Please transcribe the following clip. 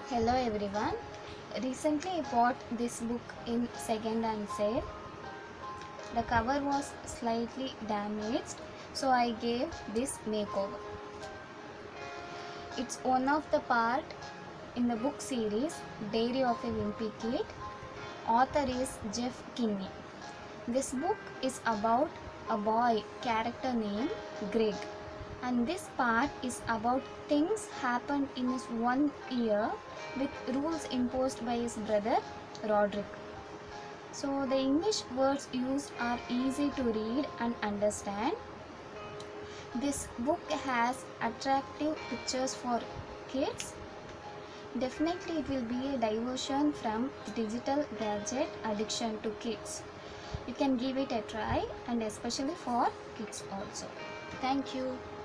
Hello everyone. Recently I bought this book in second hand sale. The cover was slightly damaged, so I gave this makeover. It's one of the part in the book series Diary of a Wimpy Kid. Author is Jeff Kinney. This book is about a boy character named Greg, and this part is about things happened in his 1 year with rules imposed by his brother Roderick. So the English words used are easy to read and understand. This book has attractive pictures for kids. Definitely it will be a diversion from digital gadget addiction to kids. You can give it a try, and especially for kids also. Thank you.